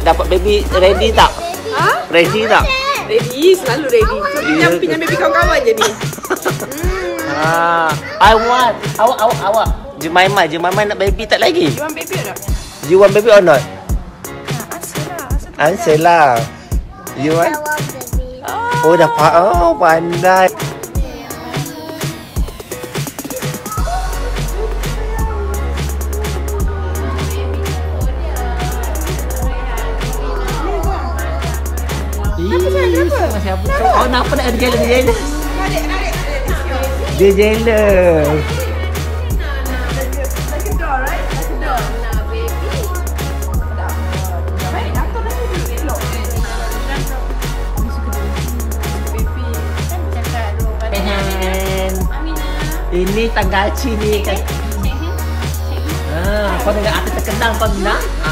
dapat baby ready tak? Ha? Ready tak? Ready, selalu ready. So, pinjam baby kawan-kawan je ni. I want. Awak. Jemimah nak baby tak lagi? You want baby or not? You want baby or not? Answer lah. Answer lah. You want? Oh, dapat. Oh, pandai. Kenapa? Oh, kenapa nak ada jealous? Narik. Dia jealous. Like a doll, right? Like a doll. Baik, aku nak duduk elok. Ini tanggaci ni kan. Kau dengan artis terkenal kau nak?